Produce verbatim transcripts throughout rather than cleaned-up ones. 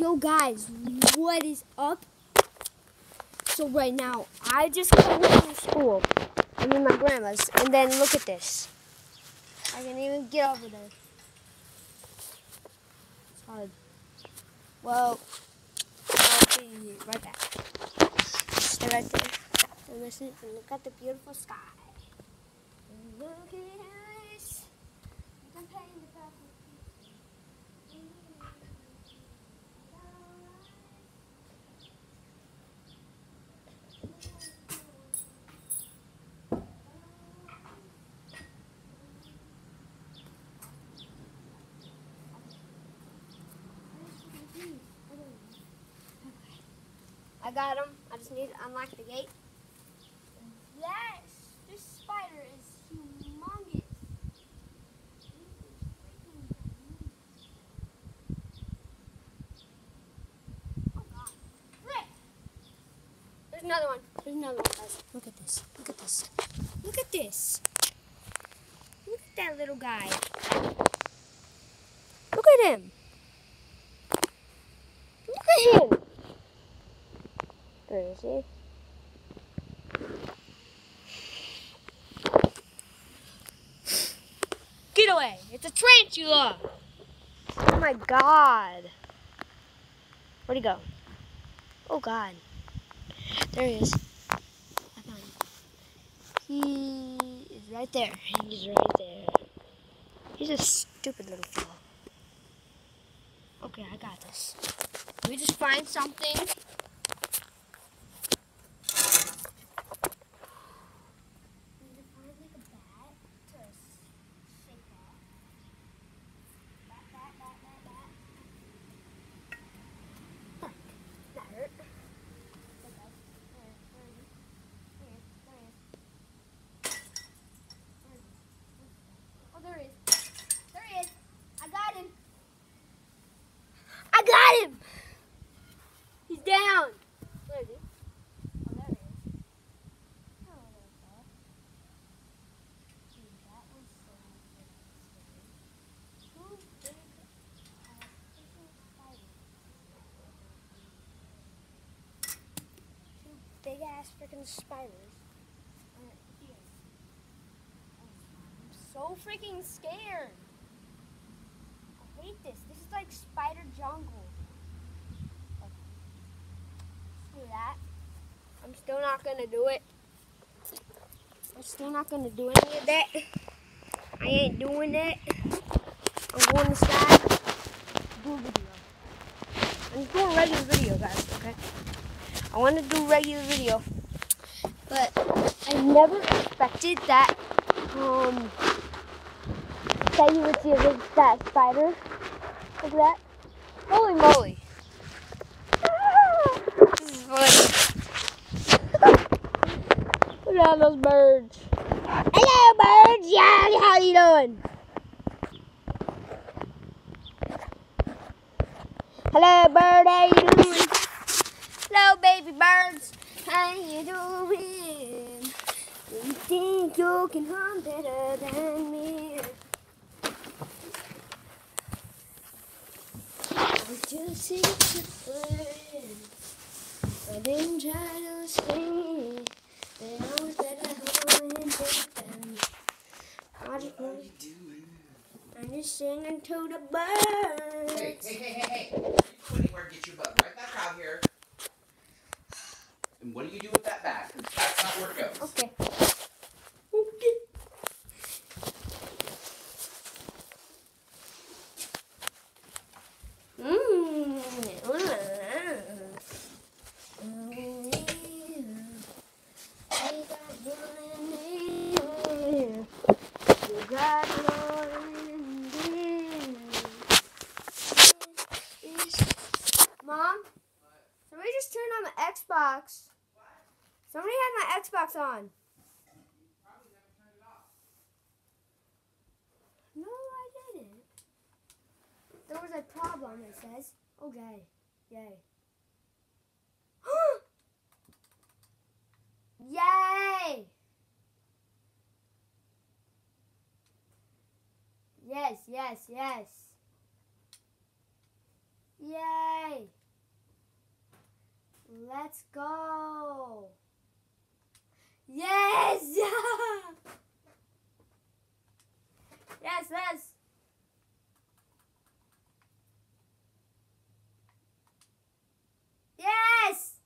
Yo guys, what is up? So right now, I just come from school. I mean my grandma's. And then look at this. I can even get over there. It's hard. Well, I'll be right back. Stay right there. And listen and look at the beautiful sky. And look at this. I'm painting the perfect picture. I got him. I just need to unlock the gate. Yes, this spider is humongous. Oh God! Frick! There's another one. There's another one, guys. Look at this. Look at this. Look at this. Look at that little guy. Look at him. Look at him. Where is he? Get away! It's a tarantula! Oh my God! Where'd he go? Oh God! There he is. I found him. He is right there. He's right there. He's a stupid little fellow. Okay, I got this. Let me just find something. There he is. There he is. I got him. I got him. He's down. Where is he? Oh, there he is. Oh, there he is. Dude, that was so scary. Two big uh, freaking spiders. Two big ass freaking spiders. So freaking scared. I hate this. This is like spider jungle. Okay. Do that. I'm still not gonna do it. I'm still not gonna do any of that. I ain't doing that. I'm going inside. Do a video. I'm doing a regular video, guys. Okay. I want to do a regular video, but I never expected that. Um. That you would see a big fat spider. Look at that. Holy moly. This is funny. Look at all those birds. Hello birds. Yeah, how you doing? Hello bird, how you doing? Hello baby birds. How you doing? Do you think you can hum better than me? Just see the friend. I didn't try to sing. They always better home and take them. I just want I'm just singing to the birds. Hey, hey, hey, hey, hey. You go anywhere, get your butt right back out here. And what do you do with that bag? That's not where it goes. Okay. Okay. Mom, somebody just turned on my Xbox. What? Somebody had my Xbox on. You probably never turned it off. No, I didn't. There was a problem, it says. Okay. Yay. Yay! Yes, yes, yes. Yay! Let's go. Yes. Yes, yes. Yes.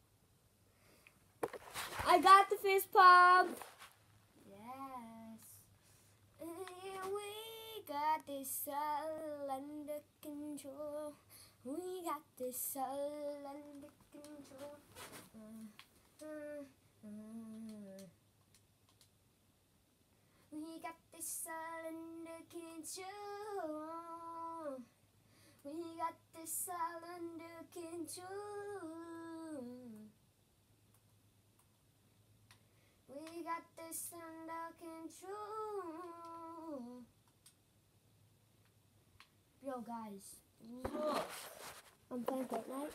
I got the fist pump. Yes. And we got this all under control. We got this all under control. Uh, uh, uh. We got this all under control. We got this all under control. We got this under control. Yo, guys, look. I'm playing Fortnite.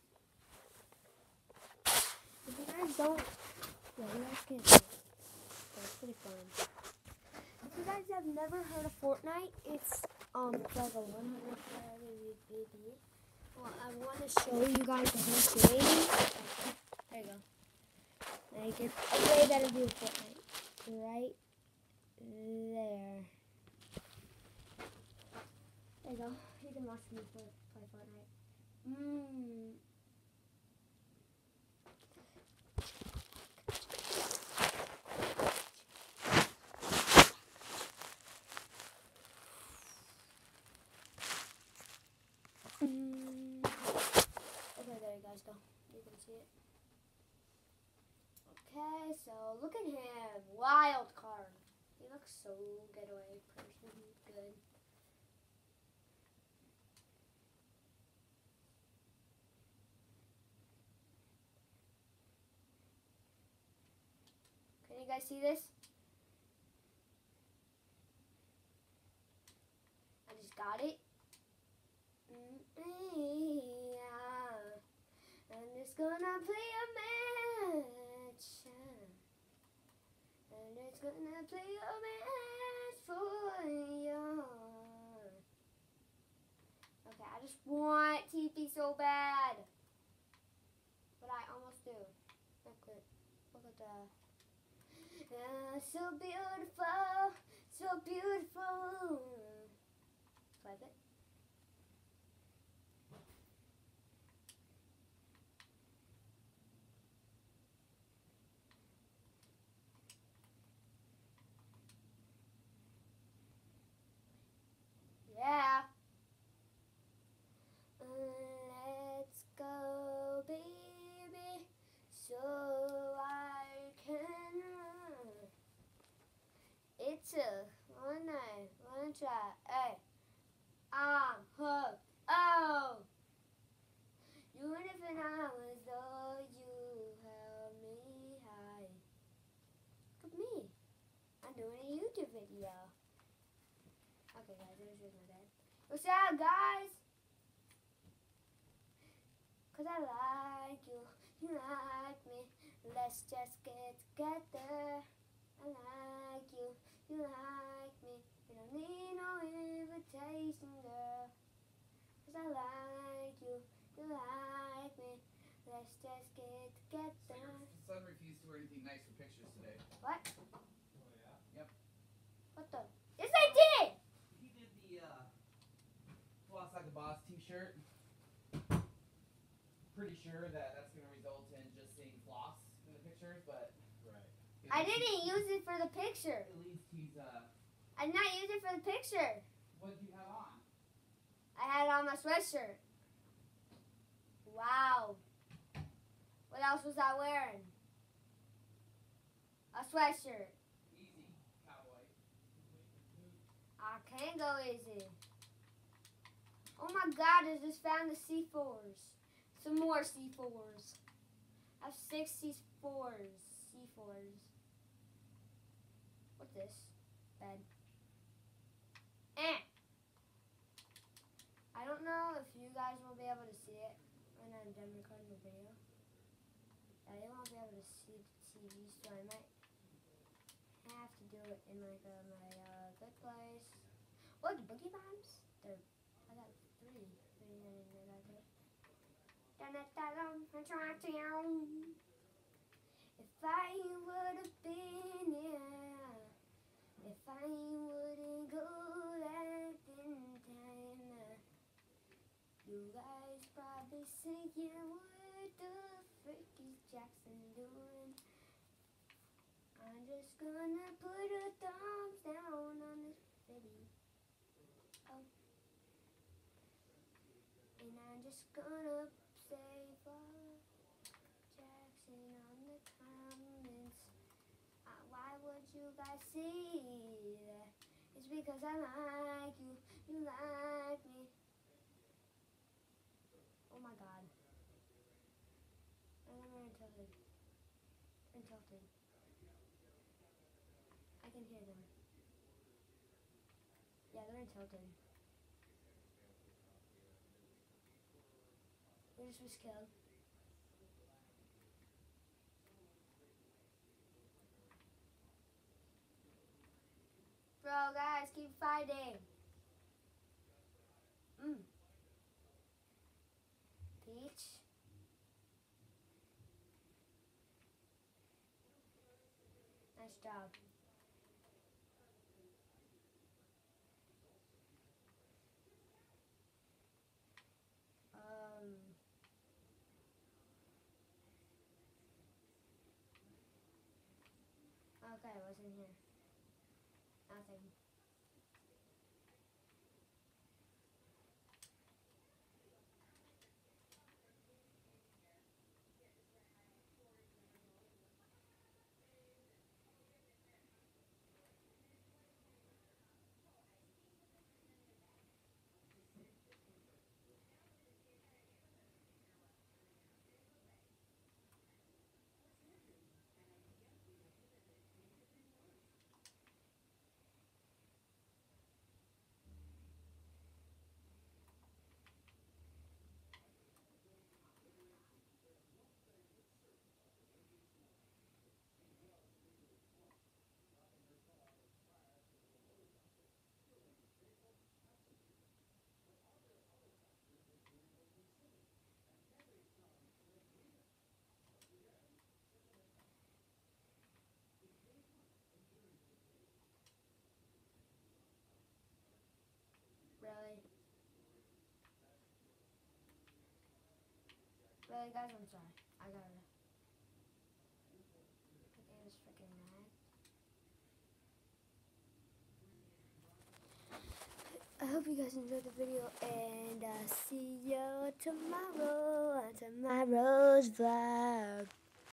If you guys don't, yeah, you guys can't do it. It's pretty fun. If you guys have never heard of Fortnite, it's um like a one hundred video. Well, I want to show you guys the whole game. There you go. Like it's a way better view of Fortnite. Right there. There you go. You can watch me play, play Fortnite. Mmm. Mm. Okay, there you guys go. You can see it. Okay, so look at him. Wild card. He looks so getaway person. Good. Can you guys see this? I just got it. Yeah. I'm just gonna play a match. And it's gonna play a match for you. Okay, I just want T P so bad. But I almost do. Look at, look at that. Uh, so beautiful, so beautiful. Swipe it. Yeah. Let's go, baby, so I can run. It's a one night, one try. Hey, I'm hooked. Oh, even if an hours though you held me high. Look at me. I'm doing a YouTube video. Okay, guys, it was just my dad. What's up, guys? Cause I like you, you like me. Let's just get together. I like you, you like me. You don't need no invitation, girl. Cause I like you, you like me. Let's just get together. So your son refused to wear anything nice for pictures today. What? Oh yeah? Yep. What the? Yes, I did! He did the uh, Floss Like a Boss t-shirt. Pretty sure that that's going to result in just seeing floss in the pictures, but right. I didn't use it for the picture. At least he's uh. I did not use it for the picture. What did you have on? I had it on my sweatshirt. Wow. What else was I wearing? A sweatshirt. Easy, cowboy. I can go easy. Oh my God! I just found the C fours. Some more C fours. I have six C fours. C fours. What's this? Bed. Eh. I don't know if you guys will be able to see it when I'm done recording the video. Yeah, they won't be able to see the T V, so I might have to do it in like uh, my uh, good place. Oh, the boogie bombs? They're, I got three. Three that I got there. If I would have been here, if I wouldn't go back in time, you guys probably singing, what the frick is Jackson doing? I'm just gonna put a thumbs down on this video. Oh. And I'm just gonna say fuck Jackson on the comments. Uh, why would you guys see that? It's because I like you, you like me. Oh my god. I think they're tilted. They're tilted. I can hear them. Yeah, they're tilted. They just was killed. Bro, guys, keep fighting. Mm. Peach. Nice job. Um. Okay, what's in here? Nothing. Really? Really, guys, I'm sorry. I gotta. The game is freaking mad. I hope you guys enjoyed the video, and uh, see you tomorrow on tomorrow's vlog.